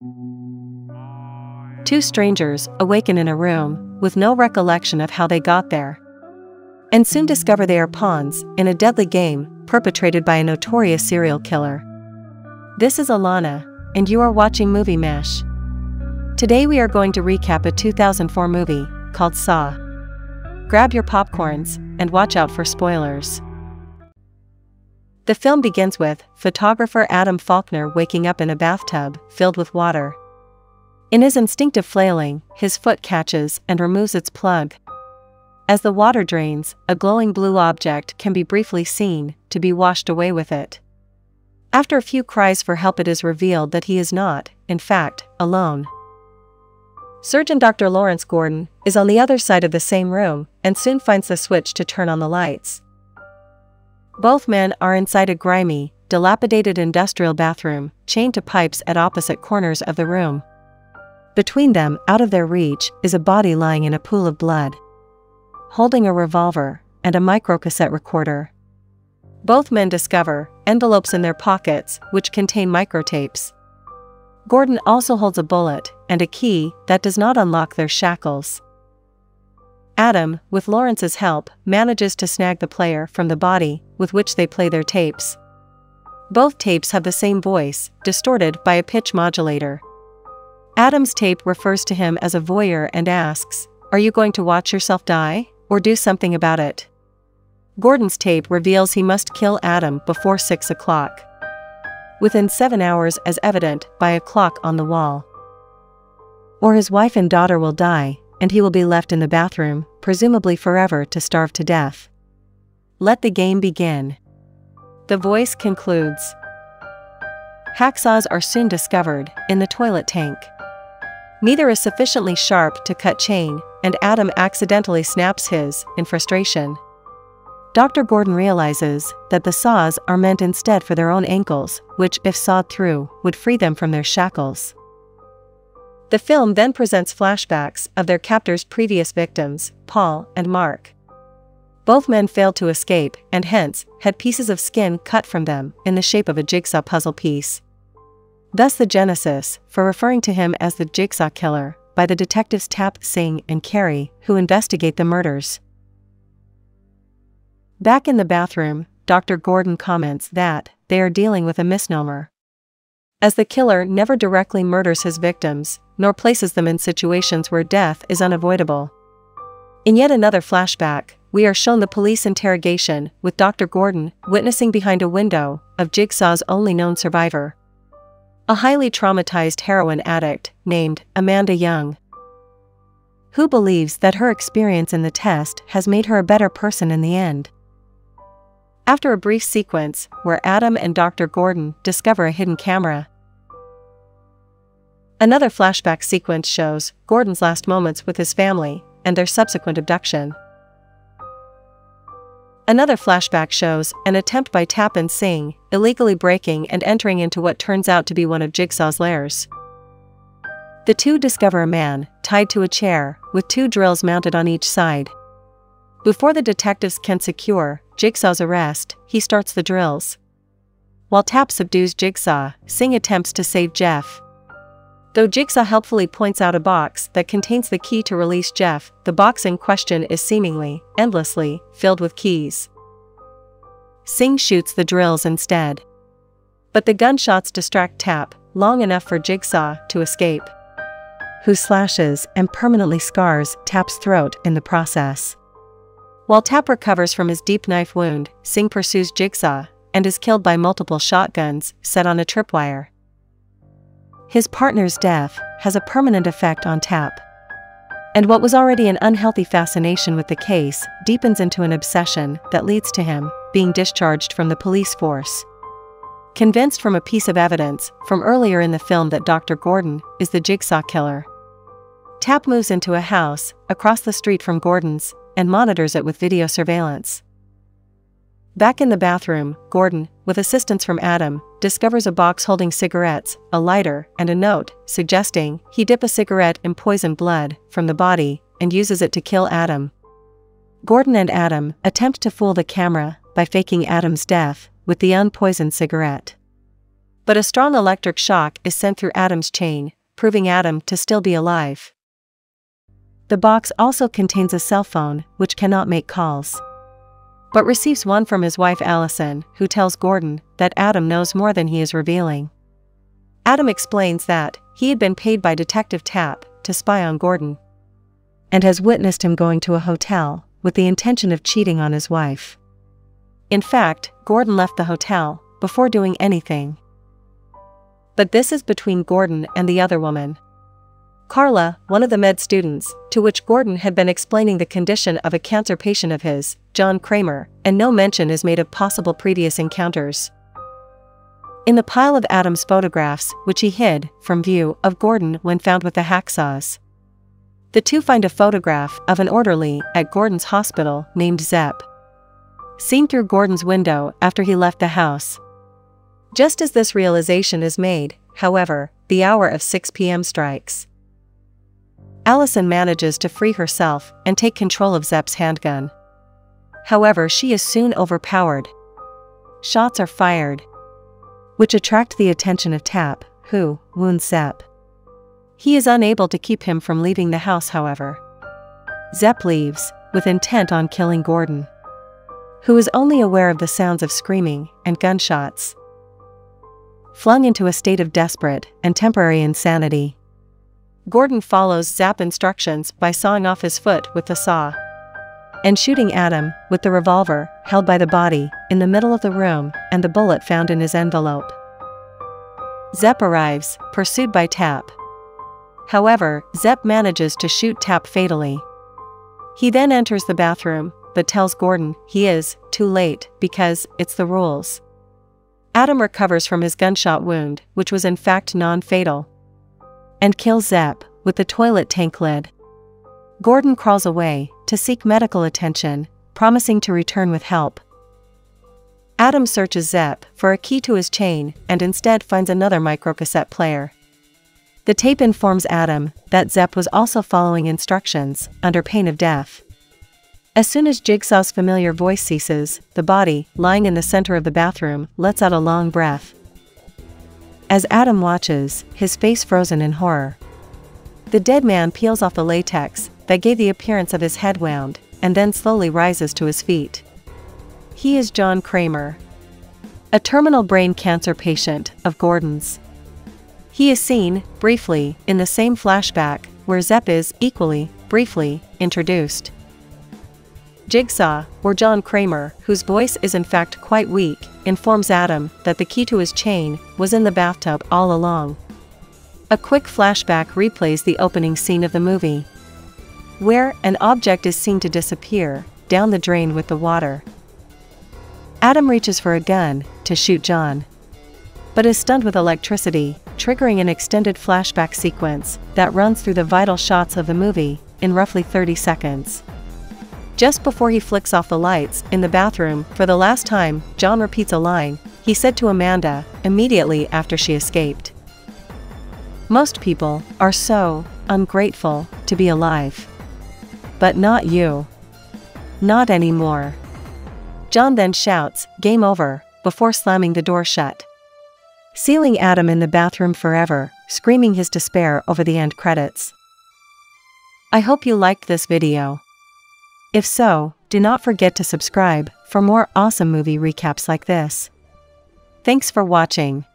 Two strangers awaken in a room with no recollection of how they got there, and soon discover they are pawns in a deadly game perpetrated by a notorious serial killer. This is Alana, and you are watching Movie Mash. Today we are going to recap a 2004 movie called Saw. Grab your popcorns and watch out for spoilers. The film begins with photographer Adam Faulkner waking up in a bathtub filled with water. In his instinctive flailing, his foot catches and removes its plug. As the water drains, a glowing blue object can be briefly seen to be washed away with it. After a few cries for help, it is revealed that he is not, in fact, alone. Surgeon Dr. Lawrence Gordon is on the other side of the same room and soon finds the switch to turn on the lights. Both men are inside a grimy, dilapidated industrial bathroom, chained to pipes at opposite corners of the room. Between them, out of their reach, is a body lying in a pool of blood, holding a revolver and a microcassette recorder. Both men discover envelopes in their pockets which contain microtapes. Gordon also holds a bullet and a key that does not unlock their shackles. Adam, with Lawrence's help, manages to snag the player from the body with which they play their tapes. Both tapes have the same voice, distorted by a pitch modulator. Adam's tape refers to him as a voyeur and asks, "Are you going to watch yourself die, or do something about it?" Gordon's tape reveals he must kill Adam before 6 o'clock. Within 7 hours, as evident by a clock on the wall. Or his wife and daughter will die, and he will be left in the bathroom, presumably forever, to starve to death. Let the game begin. The voice concludes. Hacksaws are soon discovered in the toilet tank. Neither is sufficiently sharp to cut chain, and Adam accidentally snaps his in frustration. Dr. Gordon realizes that the saws are meant instead for their own ankles, which, if sawed through, would free them from their shackles. The film then presents flashbacks of their captors' previous victims, Paul and Mark. Both men failed to escape and hence had pieces of skin cut from them in the shape of a jigsaw puzzle piece. Thus the genesis for referring to him as the Jigsaw Killer by the detectives Tapp, Singh and Carey, who investigate the murders. Back in the bathroom, Dr. Gordon comments that they are dealing with a misnomer, as the killer never directly murders his victims, nor places them in situations where death is unavoidable. In yet another flashback, we are shown the police interrogation, with Dr. Gordon witnessing behind a window of Jigsaw's only known survivor, a highly traumatized heroin addict named Amanda Young, who believes that her experience in the test has made her a better person in the end. After a brief sequence where Adam and Dr. Gordon discover a hidden camera, another flashback sequence shows Gordon's last moments with his family and their subsequent abduction. Another flashback shows an attempt by Tapp and Singh, illegally breaking and entering into what turns out to be one of Jigsaw's lairs. The two discover a man tied to a chair with 2 drills mounted on each side. Before the detectives can secure Jigsaw's arrest, he starts the drills. While Tapp subdues Jigsaw, Singh attempts to save Jeff. Though Jigsaw helpfully points out a box that contains the key to release Jeff, the box in question is seemingly, endlessly, filled with keys. Singh shoots the drills instead. But the gunshots distract Tapp long enough for Jigsaw to escape, who slashes and permanently scars Tapp's throat in the process. While Tapp recovers from his deep knife wound, Singh pursues Jigsaw and is killed by multiple shotguns set on a tripwire. His partner's death has a permanent effect on Tapp, and what was already an unhealthy fascination with the case deepens into an obsession that leads to him being discharged from the police force. Convinced from a piece of evidence from earlier in the film that Dr. Gordon is the Jigsaw Killer, Tapp moves into a house across the street from Gordon's and monitors it with video surveillance. Back in the bathroom, Gordon, with assistance from Adam, discovers a box holding cigarettes, a lighter, and a note, suggesting he dip a cigarette in poisoned blood from the body and uses it to kill Adam. Gordon and Adam attempt to fool the camera by faking Adam's death with the unpoisoned cigarette. But a strong electric shock is sent through Adam's chain, proving Adam to still be alive. The box also contains a cell phone, which cannot make calls, but receives one from his wife Allison, who tells Gordon that Adam knows more than he is revealing. Adam explains that he had been paid by Detective Tapp to spy on Gordon, and has witnessed him going to a hotel with the intention of cheating on his wife. In fact, Gordon left the hotel before doing anything. But this is between Gordon and the other woman, Carla, one of the med students, to which Gordon had been explaining the condition of a cancer patient of his, John Kramer, and no mention is made of possible previous encounters. In the pile of Adam's photographs, which he hid from view of Gordon when found with the hacksaws, the two find a photograph of an orderly at Gordon's hospital named Zepp, seen through Gordon's window after he left the house. Just as this realization is made, however, the hour of 6 p.m. strikes. Allison manages to free herself and take control of Zepp's handgun. However, she is soon overpowered. Shots are fired, which attract the attention of Tapp, who wounds Zepp. He is unable to keep him from leaving the house, however. Zepp leaves, with intent on killing Gordon, who is only aware of the sounds of screaming and gunshots. Flung into a state of desperate and temporary insanity, Gordon follows Zepp's instructions by sawing off his foot with the saw and shooting Adam with the revolver held by the body in the middle of the room and the bullet found in his envelope. Zepp arrives, pursued by Tapp. However, Zepp manages to shoot Tapp fatally. He then enters the bathroom, but tells Gordon he is too late because it's the rules. Adam recovers from his gunshot wound, which was in fact non-fatal, and kills Zepp with the toilet tank lid. Gordon crawls away to seek medical attention, promising to return with help. Adam searches Zepp for a key to his chain and instead finds another microcassette player. The tape informs Adam that Zepp was also following instructions under pain of death. As soon as Jigsaw's familiar voice ceases, the body, lying in the center of the bathroom, lets out a long breath. As Adam watches, his face frozen in horror, the dead man peels off the latex that gave the appearance of his head wound, and then slowly rises to his feet. He is John Kramer, a terminal brain cancer patient of Gordon's. He is seen, briefly, in the same flashback, where Zepp is, equally, briefly, introduced. Jigsaw, or John Kramer, whose voice is in fact quite weak, informs Adam that the key to his chain was in the bathtub all along. A quick flashback replays the opening scene of the movie, where an object is seen to disappear down the drain with the water. Adam reaches for a gun to shoot John, but is stunned with electricity, triggering an extended flashback sequence that runs through the vital shots of the movie in roughly 30 seconds. Just before he flicks off the lights in the bathroom for the last time, John repeats a line he said to Amanda immediately after she escaped. "Most people are so ungrateful to be alive. But not you. Not anymore." John then shouts, "Game over," before slamming the door shut, sealing Adam in the bathroom forever, screaming his despair over the end credits. I hope you liked this video. If so, do not forget to subscribe for more awesome movie recaps like this. Thanks for watching.